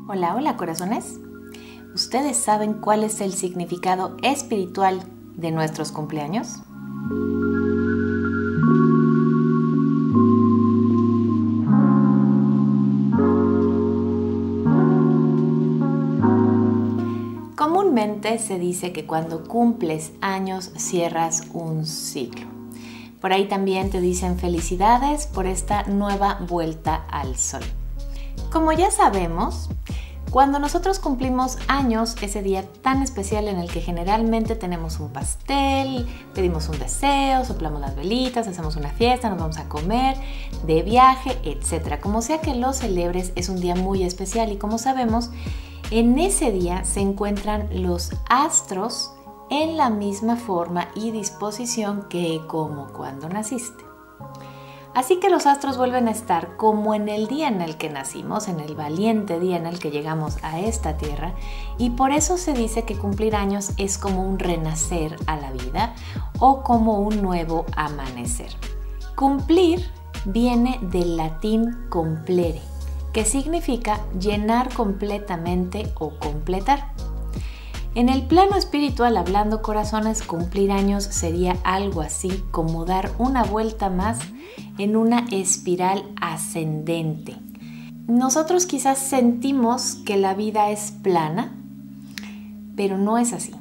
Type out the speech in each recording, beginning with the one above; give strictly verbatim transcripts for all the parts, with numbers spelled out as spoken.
Hola, hola corazones. ¿Ustedes saben cuál es el significado espiritual de nuestros cumpleaños? Comúnmente se dice que cuando cumples años cierras un ciclo. Por ahí también te dicen felicidades por esta nueva vuelta al sol. Como ya sabemos, cuando nosotros cumplimos años, ese día tan especial en el que generalmente tenemos un pastel, pedimos un deseo, soplamos las velitas, hacemos una fiesta, nos vamos a comer, de viaje, etcétera. Como sea que lo celebres, es un día muy especial y como sabemos, en ese día se encuentran los astros en la misma forma y disposición que como cuando naciste. Así que los astros vuelven a estar como en el día en el que nacimos, en el valiente día en el que llegamos a esta tierra, y por eso se dice que cumplir años es como un renacer a la vida o como un nuevo amanecer. Cumplir viene del latín complere, que significa llenar completamente o completar. En el plano espiritual, hablando corazones, cumplir años sería algo así como dar una vuelta más en una espiral ascendente. Nosotros quizás sentimos que la vida es plana, pero no es así.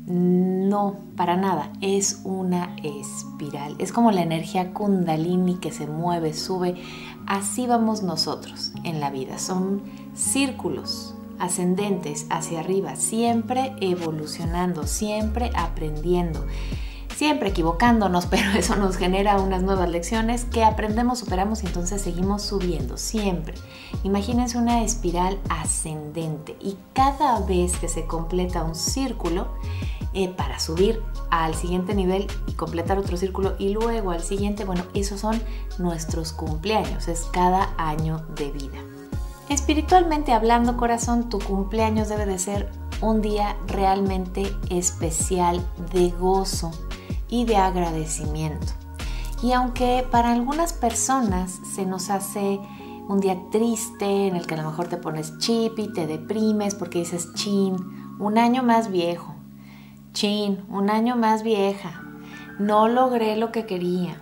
No, para nada, es una espiral. Es como la energía kundalini que se mueve, sube. Así vamos nosotros en la vida. Son círculos ascendentes hacia arriba, siempre evolucionando, siempre aprendiendo, siempre equivocándonos, pero eso nos genera unas nuevas lecciones que aprendemos, superamos y entonces seguimos subiendo, siempre. Imagínense una espiral ascendente y cada vez que se completa un círculo, eh, para subir al siguiente nivel y completar otro círculo y luego al siguiente, bueno, esos son nuestros cumpleaños, es cada año de vida. Espiritualmente hablando, corazón, tu cumpleaños debe de ser un día realmente especial de gozo y de agradecimiento. Y aunque para algunas personas se nos hace un día triste en el que a lo mejor te pones chip y te deprimes porque dices, chin, un año más viejo, chin, un año más vieja, no logré lo que quería,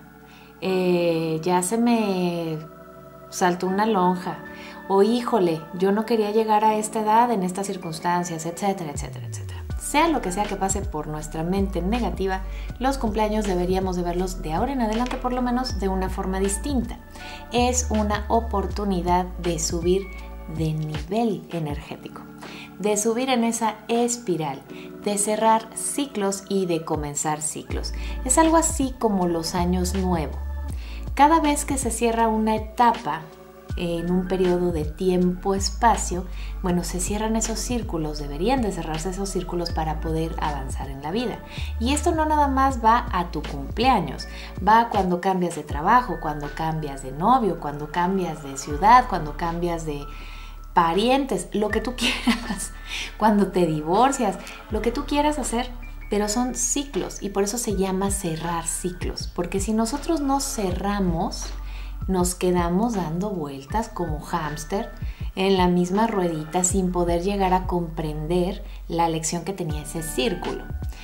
eh, ya se me saltó una lonja, o híjole, yo no quería llegar a esta edad en estas circunstancias, etcétera, etcétera, etcétera. Sea lo que sea que pase por nuestra mente negativa, los cumpleaños deberíamos de verlos de ahora en adelante por lo menos de una forma distinta. Es una oportunidad de subir de nivel energético, de subir en esa espiral, de cerrar ciclos y de comenzar ciclos. Es algo así como los años nuevos. Cada vez que se cierra una etapa en un periodo de tiempo-espacio, bueno, se cierran esos círculos, deberían de cerrarse esos círculos para poder avanzar en la vida. Y esto no nada más va a tu cumpleaños, va cuando cambias de trabajo, cuando cambias de novio, cuando cambias de ciudad, cuando cambias de parientes, lo que tú quieras, cuando te divorcias, lo que tú quieras hacer. Pero son ciclos y por eso se llama cerrar ciclos, porque si nosotros no cerramos, nos quedamos dando vueltas como hámster en la misma ruedita sin poder llegar a comprender la lección que tenía ese círculo.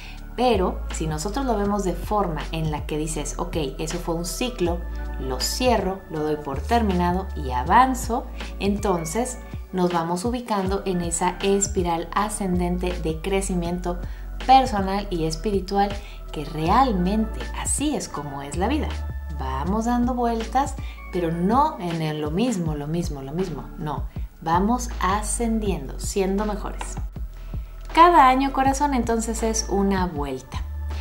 Pero si nosotros lo vemos de forma en la que dices, ok, eso fue un ciclo, lo cierro, lo doy por terminado y avanzo, entonces nos vamos ubicando en esa espiral ascendente de crecimiento personal y espiritual, que realmente así es como es la vida. Vamos dando vueltas, pero no en lo mismo, lo mismo, lo mismo, no. Vamos ascendiendo, siendo mejores. Cada año, corazón, entonces es una vuelta.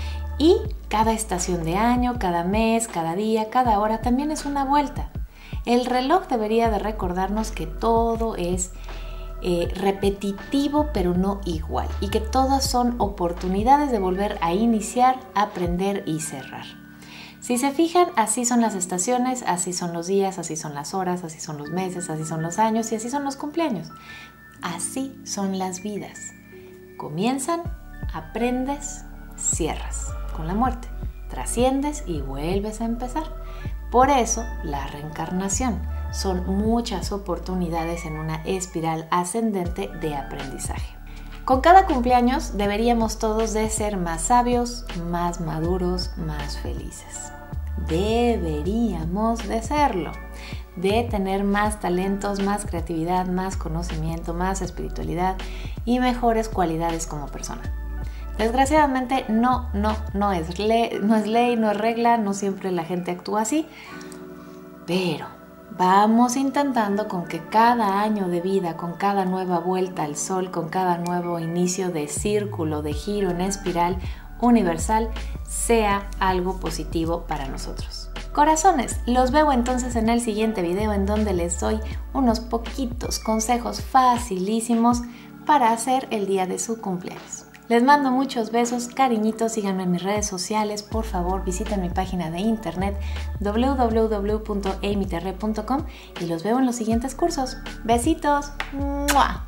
Y cada estación de año, cada mes, cada día, cada hora también es una vuelta. El reloj debería de recordarnos que todo es Eh, repetitivo pero no igual y que todas son oportunidades de volver a iniciar, aprender y cerrar. Si se fijan, así son las estaciones, así son los días, así son las horas, así son los meses, así son los años y así son los cumpleaños. Así son las vidas. Comienzan, aprendes, cierras con la muerte, trasciendes y vuelves a empezar. Por eso la reencarnación. son muchas oportunidades en una espiral ascendente de aprendizaje. Con cada cumpleaños deberíamos todos de ser más sabios, más maduros, más felices. Deberíamos de serlo, de tener más talentos, más creatividad, más conocimiento, más espiritualidad y mejores cualidades como persona. Desgraciadamente no, no, no es ley, no es ley, no es regla, no siempre la gente actúa así, pero vamos intentando con que cada año de vida, con cada nueva vuelta al sol, con cada nuevo inicio de círculo, de giro en espiral universal, sea algo positivo para nosotros. Corazones, los veo entonces en el siguiente video en donde les doy unos poquitos consejos facilísimos para hacer el día de su cumpleaños. Les mando muchos besos, cariñitos, síganme en mis redes sociales, por favor visiten mi página de internet w w w punto amy terre punto com y los veo en los siguientes cursos. Besitos. ¡Mua!